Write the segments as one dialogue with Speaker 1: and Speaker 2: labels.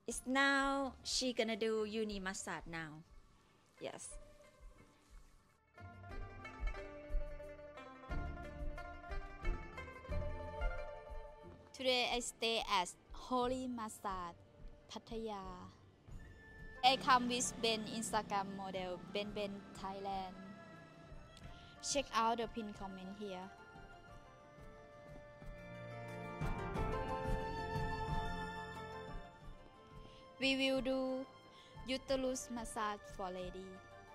Speaker 1: It's now she gonna do uni massage now. Yes.
Speaker 2: Today I stay at Holi Massage Pattaya. I come with Ben Instagram model Ben Thailand. Check out the pin comment here. We will do uterus massage for lady.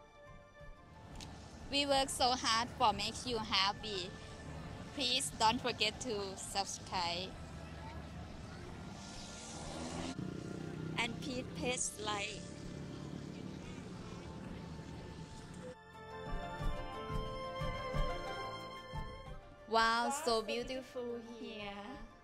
Speaker 2: We work so hard for make you happy. Please don't forget to subscribe.
Speaker 1: And Pete pays like.
Speaker 2: Wow, so beautiful here.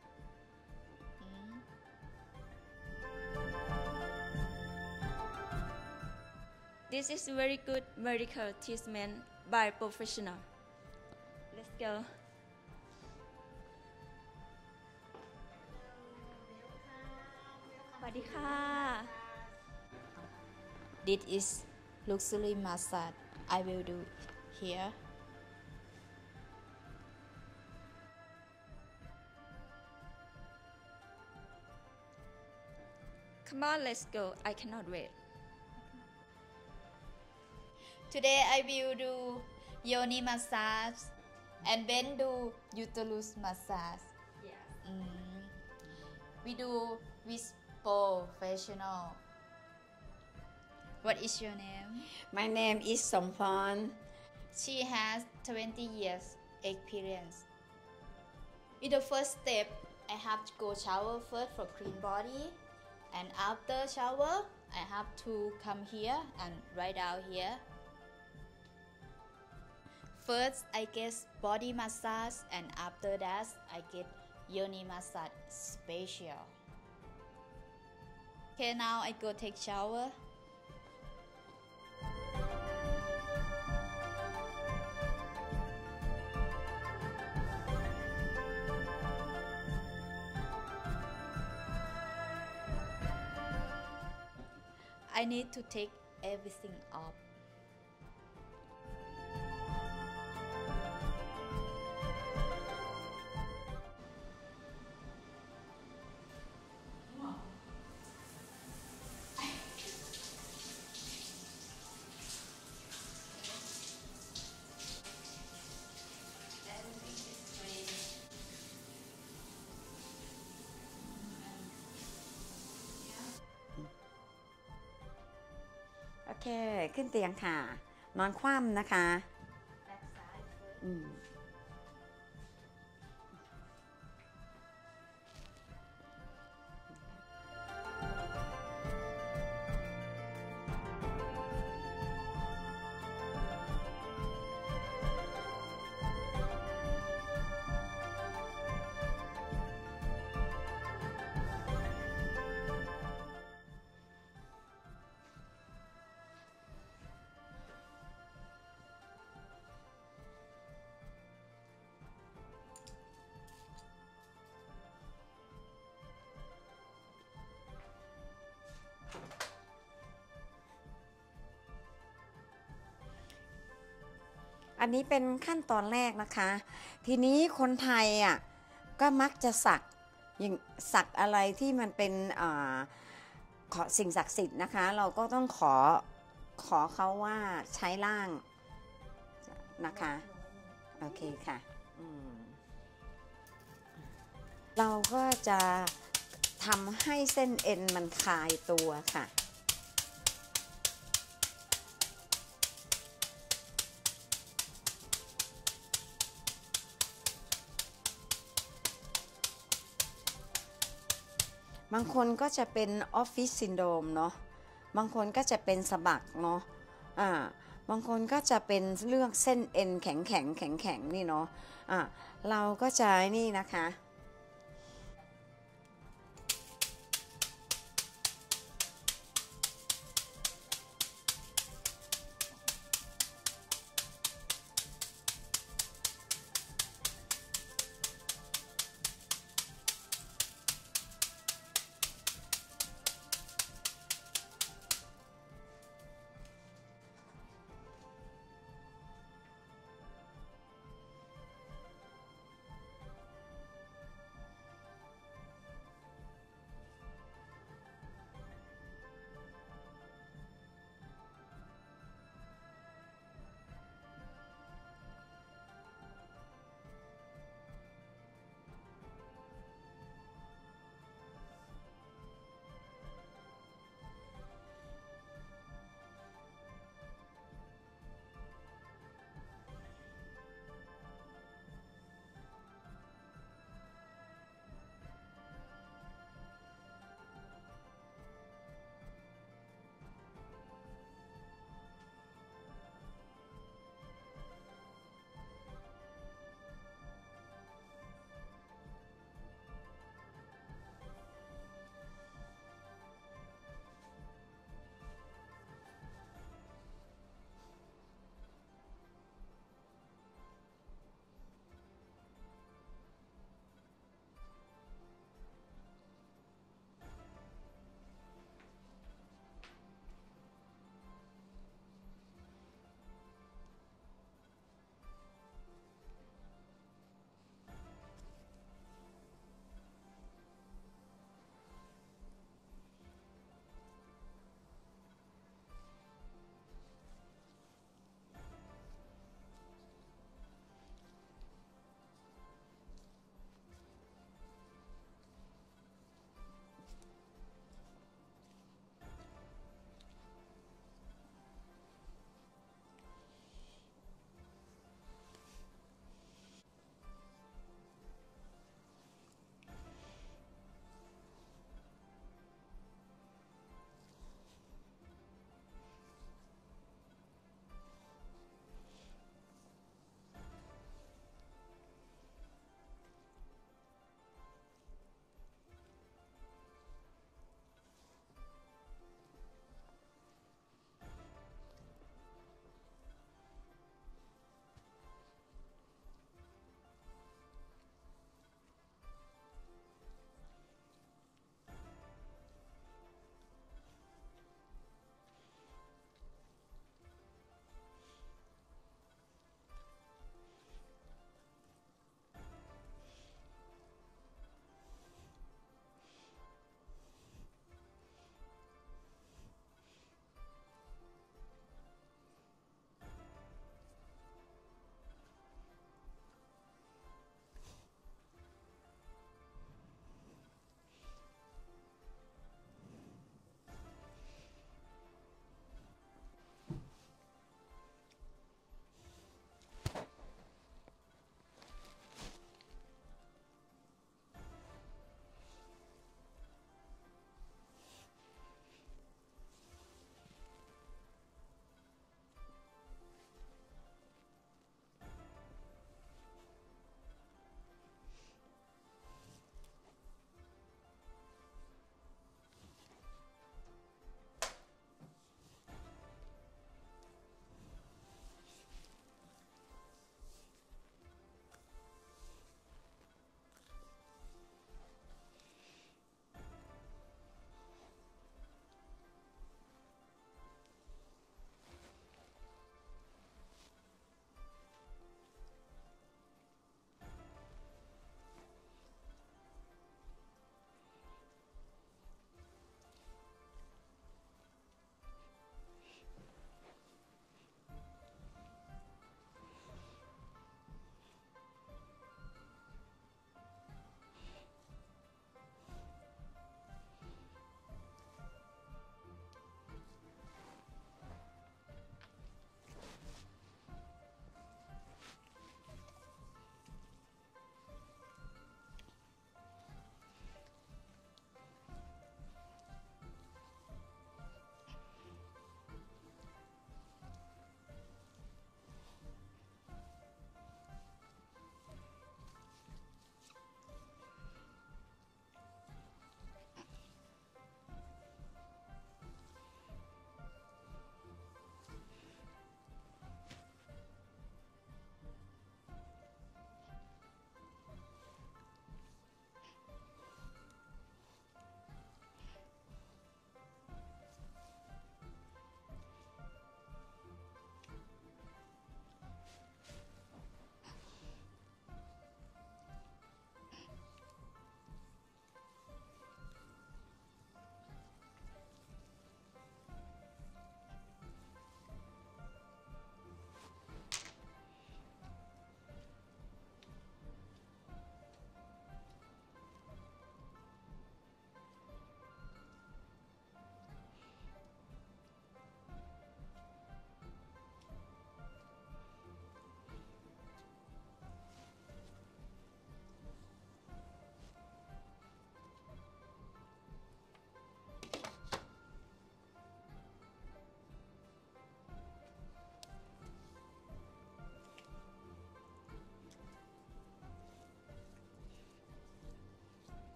Speaker 1: This is very good medical treatment by professional. Let's go.
Speaker 2: This is luxury massage. I will do here.
Speaker 1: Come on, let's go. I cannot wait.
Speaker 2: Today I will do yoni massage and then do uterus massage.
Speaker 1: Yes.
Speaker 2: We do with professional. What is your name?
Speaker 3: My name is Somphon.
Speaker 2: She has 20 years experience. In the first step, I have to go shower first for clean body, and after shower, I have to come here and lie down here. First, I get body massage, and after that, I get yoni massage special. Okay, now I go take shower. I need to take everything off.
Speaker 3: โอเค ขึ้นเตียงค่ะ นอนคว่ำนะคะ อันนี้เป็นขั้นตอนแรกนะคะ ทีนี้คนไทยก็มักจะสักอะไรที่มันเป็นขอสิ่งศักดิ์สิทธิ์นะคะ เราก็ต้องขอเขาว่าใช้ร่างนะคะโอเคค่ะเราก็จะทำให้เส้นเอ็นมันคลายตัวค่ะบางคนก็จะเป็นออฟฟิศซินโดรมเนาะบางคนก็จะเป็นสะบักเนาะบางคนก็จะเป็นเรื่องเส้นเอ็นแข็งนี่เนาะเราก็จะนี่นะคะ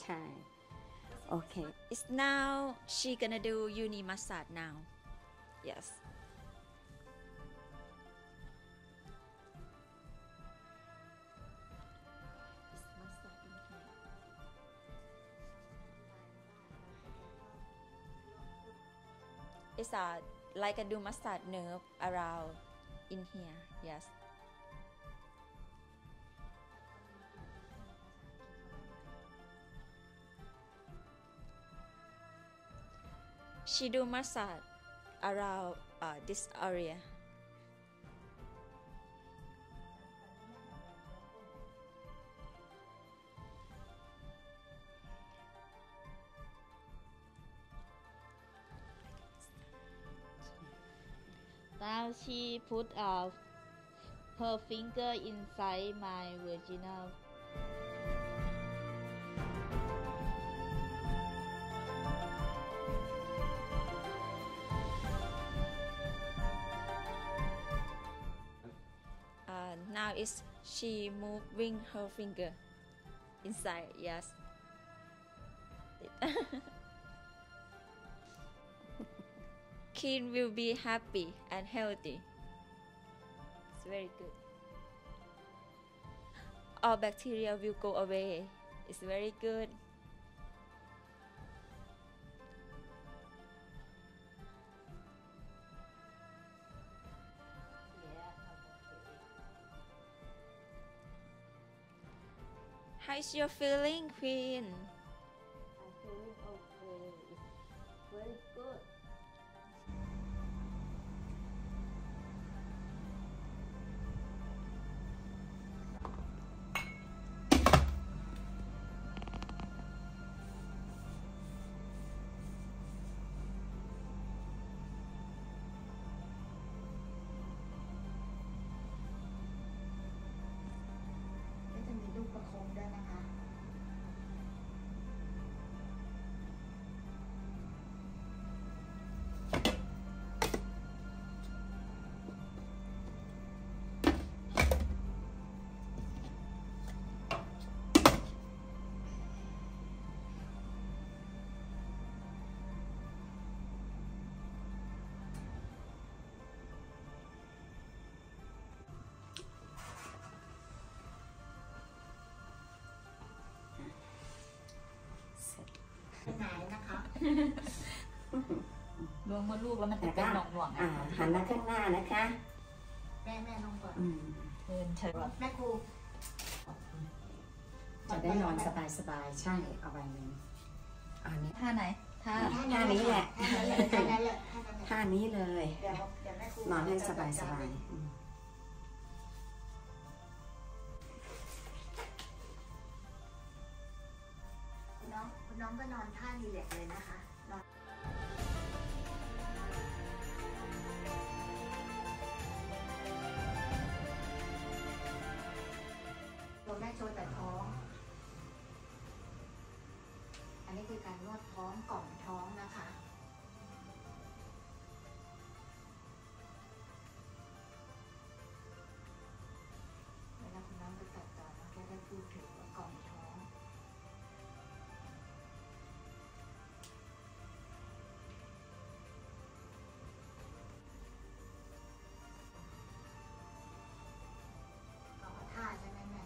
Speaker 3: ใช่โอเค
Speaker 1: It's now she gonna do uni massage now. Yes. It's like a do massage nerve around in here. Yes. She do massage around this area.
Speaker 2: Now she put her finger inside my vaginal.
Speaker 1: Now is she moving her finger inside. Yes. Kid will be happy and healthy. It's very good. All bacteria will go away. It's very good. How's your feeling, Queen?
Speaker 2: I'm feeling okay. It's very good.
Speaker 3: ไหนนะคะ
Speaker 2: ล้วงมดลูกแล้วมันจะเป็นหน่วงๆ
Speaker 3: หันมาข้างหน้านะคะ
Speaker 4: แม่ลงก่อน
Speaker 2: เชิญเชิญ
Speaker 4: แม่ครู
Speaker 3: จะได้นอนสบายๆใช่เอาไว้เลยอันนี้
Speaker 2: ท่าไหนท่า
Speaker 3: ท่านี้แหละ
Speaker 4: ท่านั้นแหละ
Speaker 3: ท่านี้เลย
Speaker 4: เดี๋ยวแม่ครู
Speaker 3: นอนให้สบาย
Speaker 4: คุณน้องก็นอนท่ารีแลกซ์เลยนะคะนอนตัวแม่โชว์แต่ท้อง อันนี้คือการนวดท้องกล่อมท้องนะคะ เวลาคุณน้องไปตัดต่อน้องจะได้พูดถึงว่ากล่อมท้อง เอาท่าใช่ไหมแม่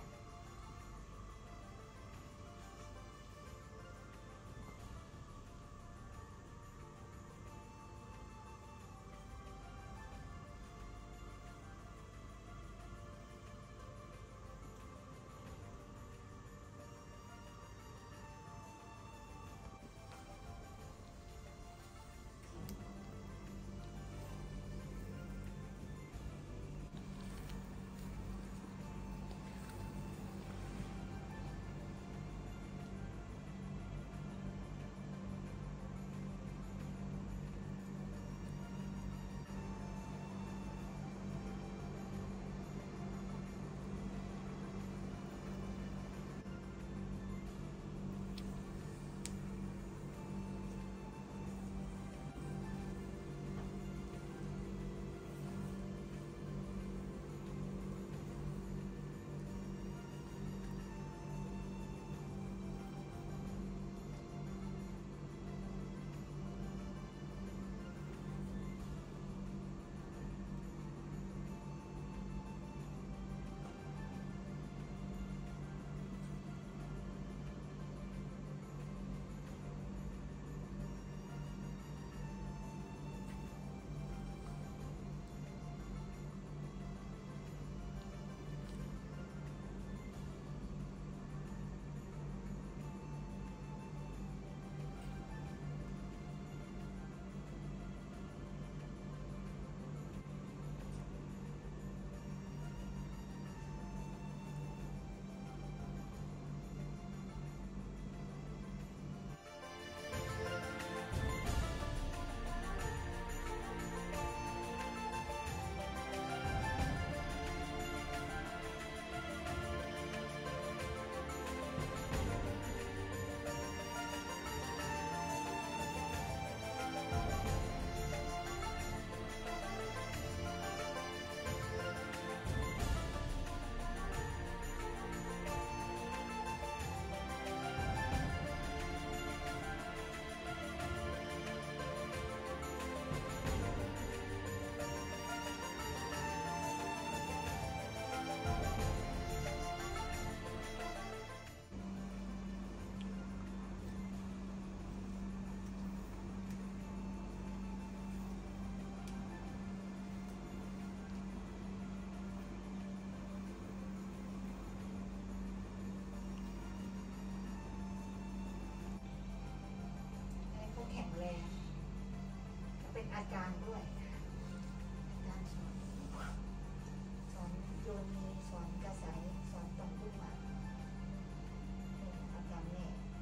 Speaker 3: อาจารย์ด้วยอาจารย์สอนโยนีสอนกระสายสอนตรงทุกวันอาจารย์แม่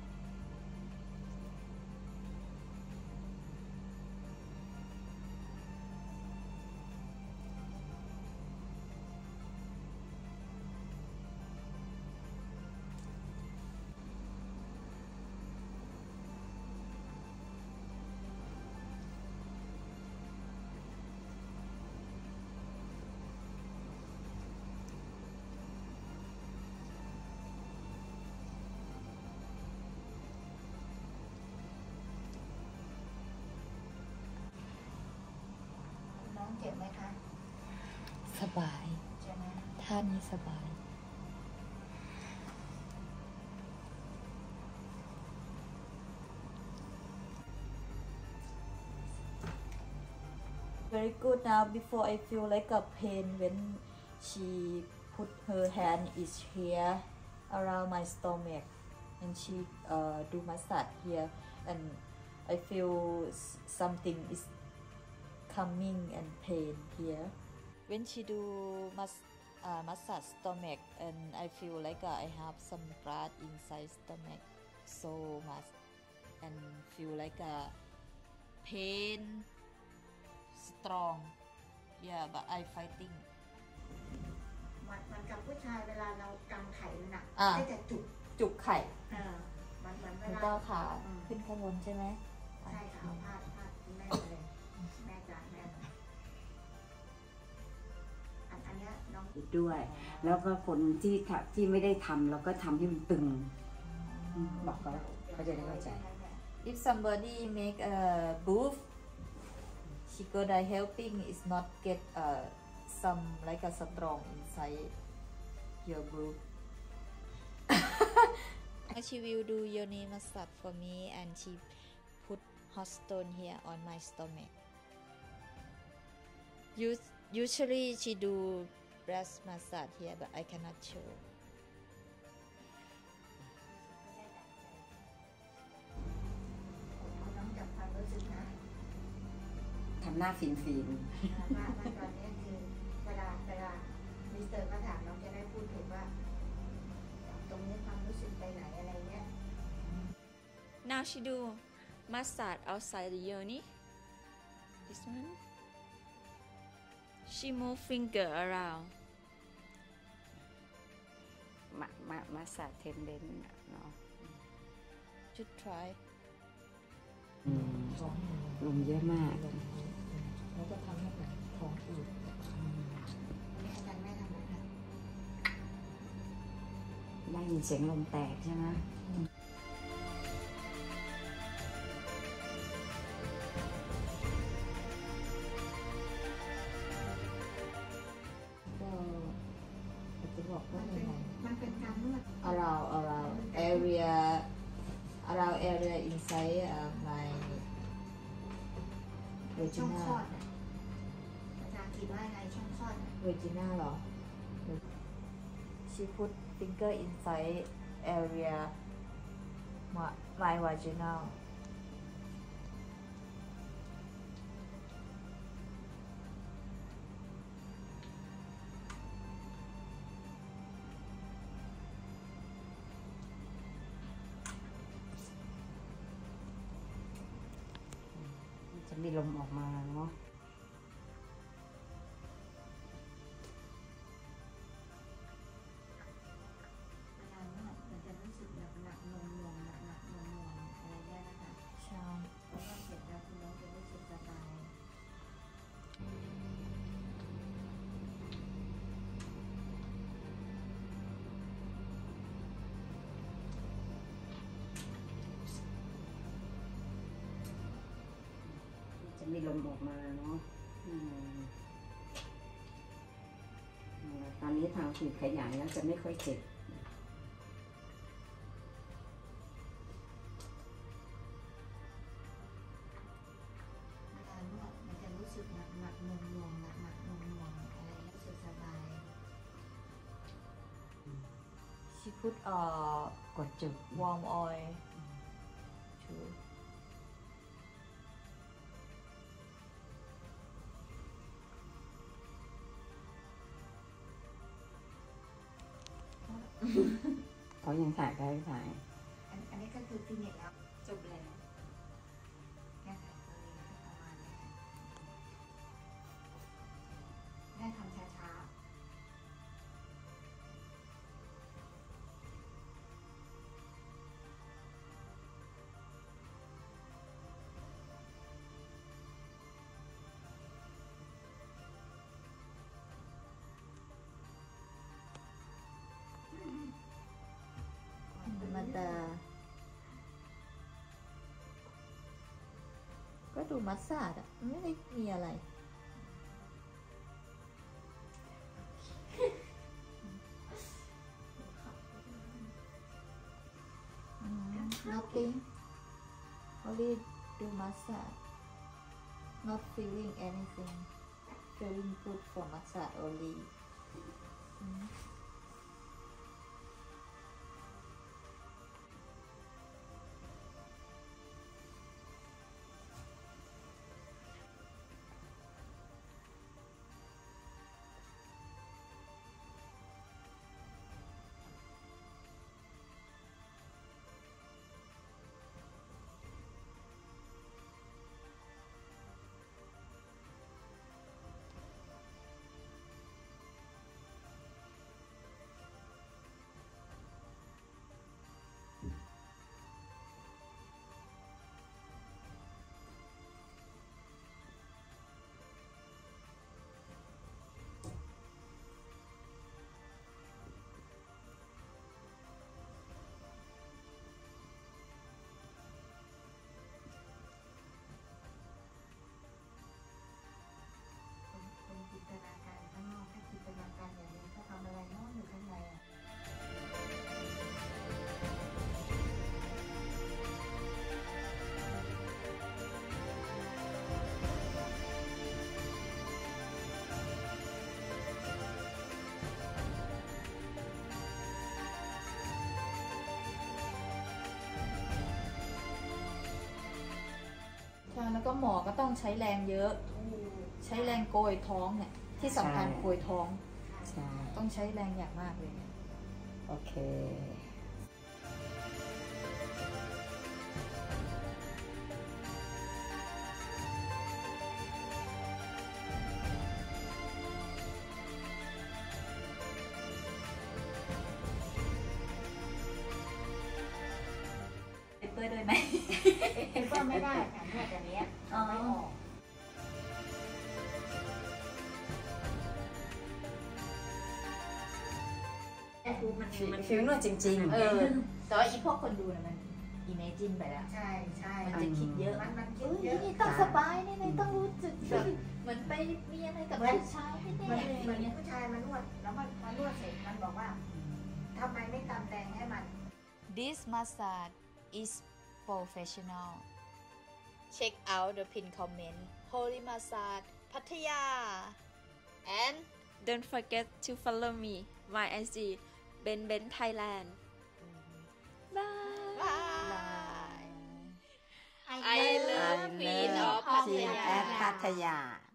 Speaker 3: น้องเจ็บไหมคะ
Speaker 2: สบาย
Speaker 3: ใช่ไหม
Speaker 2: ท่านี้สบาย
Speaker 5: Very good now. Before I feel like a pain when she put her hand is here around my stomach and she do massage here and I feel something is coming and pain here. When she do massage stomach and I feel like I have some blood inside stomach so much and feel like a pain strong. Yeah, but I fighting.
Speaker 3: มันกับผู้ชายเวลาเรากำไข่หนัก
Speaker 5: อ่า
Speaker 3: ก็จะจุก
Speaker 5: จุกไข่
Speaker 3: มันเหมือนเว
Speaker 5: มัน
Speaker 3: ลา
Speaker 5: ก็ขาขึ้นข้างบนใช่ไหม
Speaker 3: ใช่ค่ะเอาพาดแม่เลย แม่จ๋าแม่อันเนี้ยน้อง
Speaker 6: อีกด้วย แล้วก็คนที่ไม่ได้ทำเราก็ทำให้มันตึงบอกเขาจะได้เข้าใจ
Speaker 5: If somebody make a booth, she gonna helping is not get some like a strong inside your booth.
Speaker 2: She will do yoni massage for me and she put hot stone here on my stomach. Usually she do breast massage here but I cannot show.
Speaker 3: น้องจับความรู้สึกนะ
Speaker 6: ทำหน้าฟิน
Speaker 3: ว่าตอนนี้คือเวลามิสเตอร์ก็ถามน้องจะได้พูดถูกว่าตรงนี้ความรู้สึกไปไหนอะไรเงี้ย
Speaker 1: Now she do massage outside the yoni. This one. She move finger around.
Speaker 6: มาสาเทนเดนเนาะ
Speaker 2: Should try.
Speaker 6: ลมเยอะมาก
Speaker 5: แล้วก็ทำให้แบบท้องอืด
Speaker 3: แม่อาจารย์แม่ทำอะไรคะ
Speaker 6: ได้ยินเสียงลมแตกใช่ไหม
Speaker 5: ก็จะบอกว่ายังไง
Speaker 3: มันเป็นการนวด
Speaker 5: around area inside my
Speaker 3: ช่องคล
Speaker 5: vagina
Speaker 3: อดอะอาจารย์คิดว่าไงช่องคลอดอะ
Speaker 5: vagina เหรอ she put finger inside area my vaginal
Speaker 6: จะมีลมออกมาเนาะ
Speaker 3: เวลานวดมันจะรู้สึกแบบหนักหน่วงๆอะไรเงี้ยนะคะ
Speaker 5: ใช่
Speaker 3: เพราะว่าเสร็จแล้วคุณน้องจะรู้สึกสบาย
Speaker 6: จะมีลมออกมาเนาะตอนนี้ทางผิวขยายแล้วจะไม่ค่อยเจ็บ
Speaker 3: เวลานวดมันจะรู้สึกหนักหน่วงๆอะไรเงี้ยรู้สึกสบาย
Speaker 5: she put
Speaker 6: กดจุด
Speaker 5: warm oil to
Speaker 3: เขายังถ่ายได้ถ่าย
Speaker 4: อันนี้ก็คือฟินิชแล้วจบแล้วเนี่ยค่ะตัวนี้ก็ประมาณนี้ค่ะได้ทำช้าๆ
Speaker 5: ธรรมดาก็ดูมัสซาดอ่ะไม่ได้มีอะไร nothing only do massage not feeling anything feeling good for massage only
Speaker 4: คนจินตนาการข้างนอกถ้าจินตนาการอย่างนี้เขาทำอะไรนอกอยู่ข้างในอ่ะ
Speaker 5: ใช่แล้วก็หมอก็ต้องใช้แรงเยอะ ใช้แรงโกยท้องเนี่ย ที่สำคัญโกยท้อง
Speaker 3: ใช่
Speaker 5: ต้องใช้แรงอย่างมากเลย
Speaker 3: โอเค
Speaker 5: เปเปอร์ด้วยไหม
Speaker 4: เอเปอร์ไม่ได้ค่ะนวดอย่างเนี้ยไม่ออก
Speaker 3: ฟิลนวดจริงๆ
Speaker 5: แต่ว่าอีพวกคนดูนะมันอิเมจินไปแล้ว
Speaker 4: ใช่ใช่
Speaker 5: มันจะคิดเยอะ
Speaker 4: มันคิ
Speaker 5: เอ้
Speaker 4: ด
Speaker 5: ย
Speaker 4: เยอะ
Speaker 5: นี่ต้องสบายนี่ต้องรู้สึกแบบเหมือนไปมีอะไรกับผู้ชายแน่
Speaker 4: มัน
Speaker 5: ๆอะไร
Speaker 4: เหมือน
Speaker 5: เงี้ย
Speaker 4: ผู้ชายมานวดแล้วมันนวดเสร็จมันบอกว่าทำไมไม่ตำแตงให้มัน
Speaker 2: This massage is professional. Check out the pin comment Holi Massage Pattaya and
Speaker 1: Don't forget to follow me my IG Ben Thailand. Bye.
Speaker 2: bye. I love Queen of
Speaker 3: Queen
Speaker 2: Pattaya.
Speaker 3: at Pattaya